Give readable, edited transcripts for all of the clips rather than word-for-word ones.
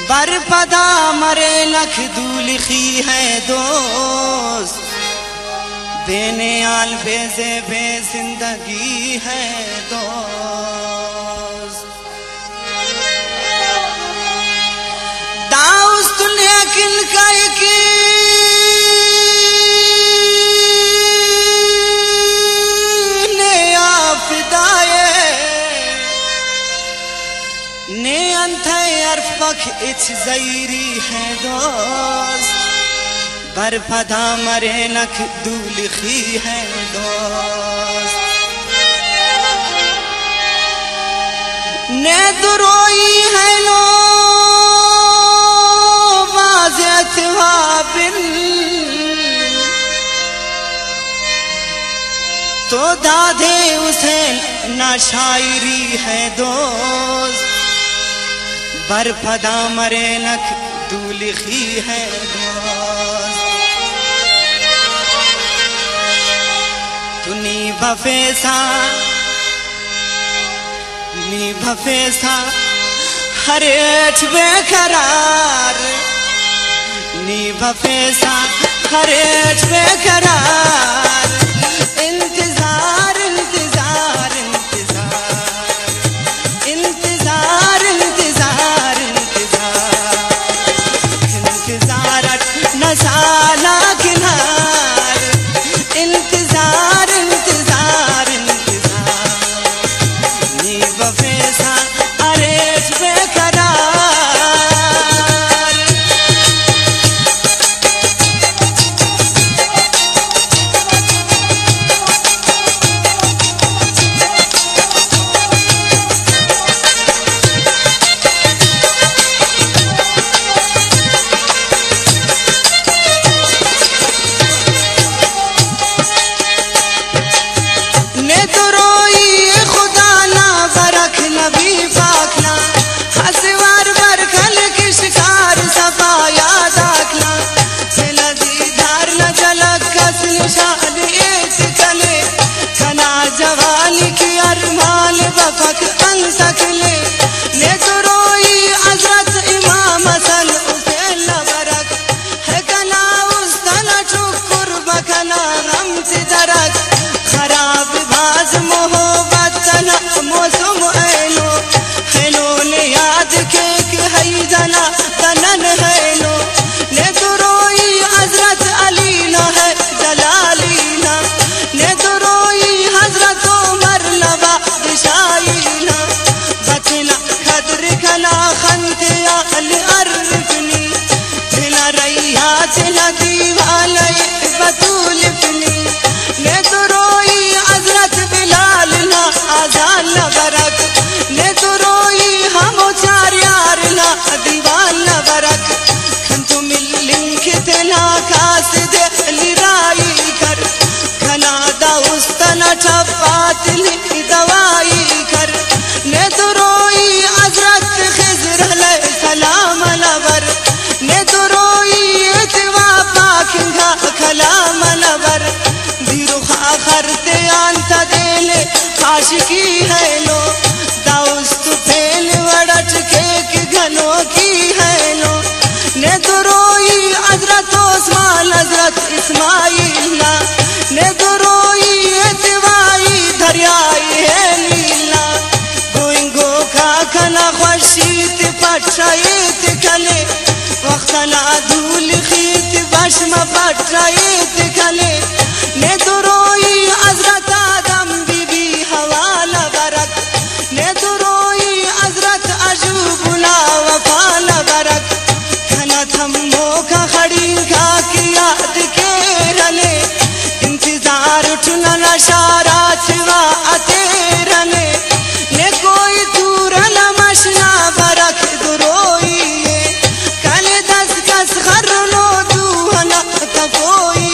बरपदा मरे लख दूलिखी है दोस्त, बेनियाल बेजे बे जिंदगी है दोस्त। दाउस्त लेकिन कई की ने आफदाए ने अंथे अर्फ पख इच जैरी है दोस्त, बरपदा मरे नख दूलिखी है दोस्त। ने दुरोई है लो बाज़त वाबिल, तो दादे उसे ना शायरी है दोस्त, बरपदा मरे नख दूलिखी है दोस्त। तुनी भफेसा हरेठ बेकरार, नी भफेसा हरेठ बेकरार। इंतजार इंतजार इंतजार इंतजार इंतजार नसाला किनार, इंतजार इंतजार इंतजार नी बफेसा अरेज बेकरार। जवानी की अरमान वफक अंतकले ने तो रोई हजरत इमाम हसन हुसैन बरक है कला उस तना चुकुर बकना गम से दरक खराब बाज मोहब्बत तना मौसम ऐलो हेलो ने याद के है जना तनन हेलो ने तो रोई हजरत अली न है जलालीना ने तो रोई हजरत उमर लबा दिशाईना बचना खदर खला खंतिया अर्फनी तिला रैया तिला दीवाना बतूल फनी ने तो रोई हजरत बिलाल ना आजान न बरक ने तो रोई हम चार यार ना दीवान न बरक खंतु मिलिन खितना कास दे लिराई कर खना दा उस्तना चपातिल दवाई कर ने तो रोई हजरत खिजर सलाम नवर ने तो रोई इतवा पाक कलाम नवर बिरुखा खरते अंत देले आशिकी है लो दाउस्त फेल वड़च केक घनो की है लो ने तो रोई हजरत उस्मान हजरत इस्माइल ने तो रोई इतवाई दरियाई है लीला गोइंगो का कना खुशीत पटराइत कले वक्तना धूल खीत बशम पटराइत कले ने तो रोई हजरत आदम बीबी हवाला बरक ने तो रोई हजरत अजूबुला वफाला बरक खना थम्मो का खड़ी का की याद के रले इंतजार उठना नशारा छिवा अतेरने ने कोई दूर नमशना बरक दुरोई कले दस कस खरनो दूहना तपोई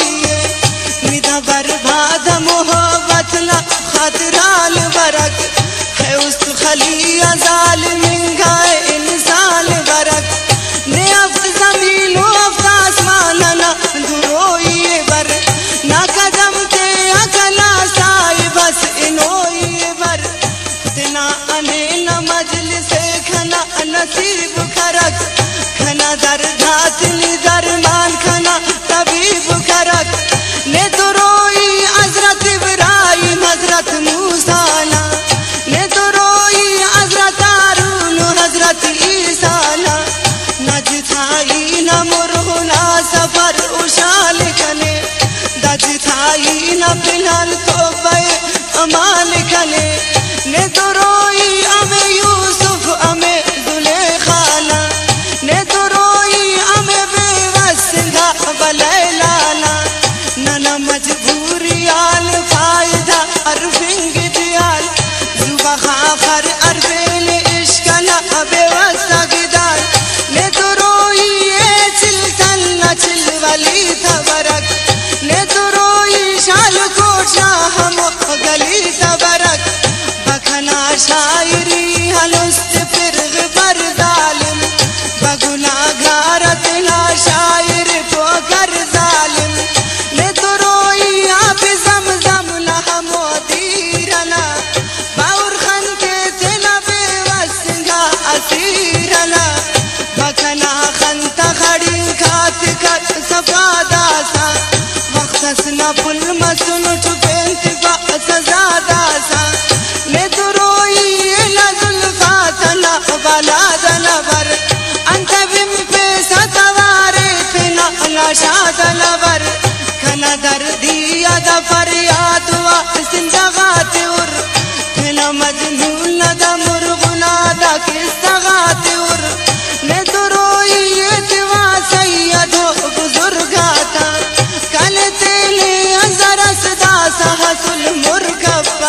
निदा बर्बाद मोहब्बत ना खतराल बरक है उस खलिया जालिमिन गाए इंसान बरक ने अफ्त जमीन अफ्त आसमान ना दुरोई बर ना कदम के अकला साई बस इनोई बर तना अने न मजलिस खना नसीब खरक सफर उशाल कने दज थाई न फिलहाल तो पे अमाल कने ने तो रोई अमे यूसुफ अमे जुलेखाना ने तो रोई अमे बेवसंगा बलैलाना नना मजबूरी आल फायदा अरफिंग दियाल जुबा खाखर अरबेल इश्कला बेवसा गिदाल ने तो रोई ये चिलतन न चिलवली तबरक ने तो रोई शाल कोशा हम गली तबरक बखना शायरी हलुस्त फिरग पर जालिम बगुनागारत ना शायर तो कर जालिम ने तो रोई आप जमजम न मोदीरना बाउर खन के तना बेवसंगा असीरना बखना खनता खड़ी खात कर सफादासा वक्तस न पुल मसुन चुपेंत सजादा सा ने तो रोई लजुल्फातना वाला दनवर अंत बिम पे सतवारे फिना लाशाद लवर खना दर्दिया द फरियाद वा सिंदगात उर फिना मजनून द मुरगुना द किस्तगात उर ने तो रोई तिवा सैयद बुजुर्गाता कल तेले अंजरस दासा हसुल मुरगब्बा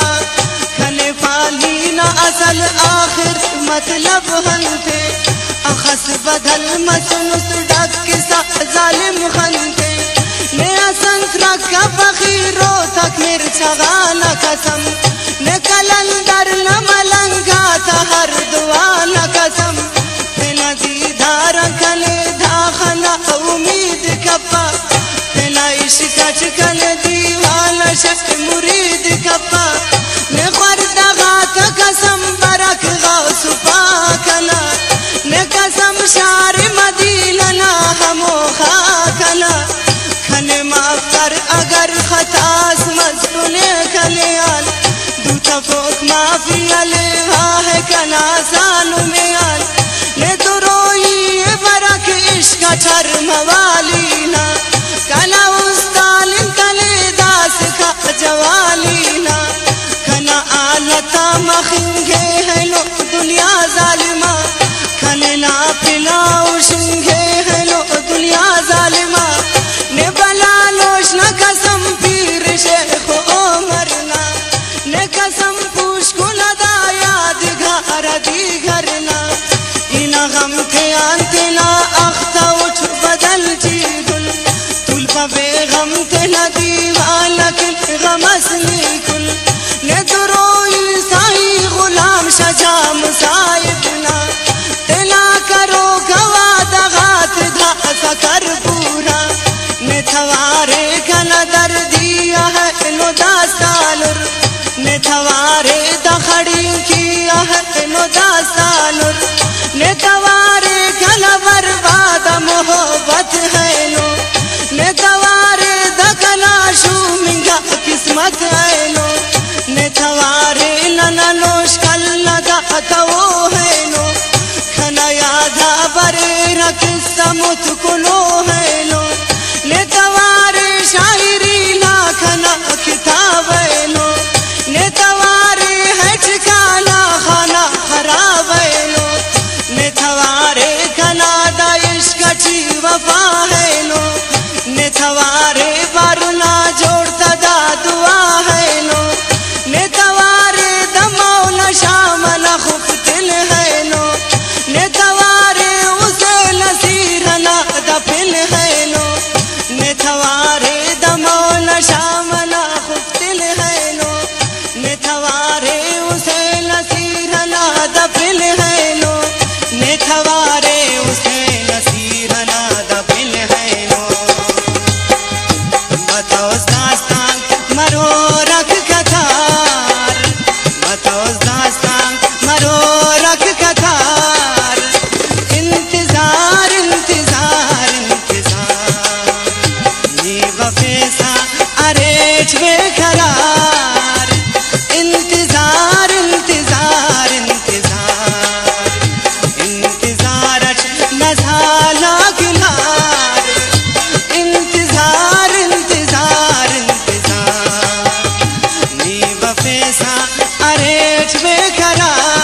खने पाली न असल आखिर मतलब हंते अखस बदल मसनुस डक सा जालिम खंते ने असंस रखा फकीरो तक मिर्चगाना कसम ने कलंदर न मलंगा था हर दुआना कसम तेना दीदार कले दाखला उम्मीद कपा तेना इश्क चकल दीवाना शक मुरीद कपा ने खरदगात कसम बरक गौस पाकना ने कसम शार मदीना हमो खाकना खने माफ कर अगर खतास मजबूने कल्याण दूता फोक माफी अले है कना सानु में आल ने तो रोई बरक इश्क चर मवालीना कना उस्तालिन तले दास का जवालीना खना आलता मखिंगे है लो दुनिया जालिमा खने ना पिलाओ शिंगे है लो दुनिया जालिमा ने बला लोश न कसम पीर शेख उमरना ने कसम पूछ को लदा याद घर दी घरना इना गम के अंतला अख्ता उठ बदल जीगुल तुल बेगम के दीवाना के गमसनी कुल ने तो रोई साई गुलाम शजाम साहिबना तेना करो गवा दगात धा सकर पूरा ने थवारे कना दर्दिया है नो दास्तानुर ने थवारे दखड़ी किया है नो दास्तानुर ने थवारे कना बर्बाद मोहब्बत है नो ने थवारे दकना शूमिंगा किस्मत है नो ने थवारे नना नोश कल लगा तो है नो खना यादा बरे रख समुत कुलो है नो ने तवारे शायरी ना खना किताब है नो ने तवारे है ठिकाना खाना खराब है नो वफे सा अरेच बेकरार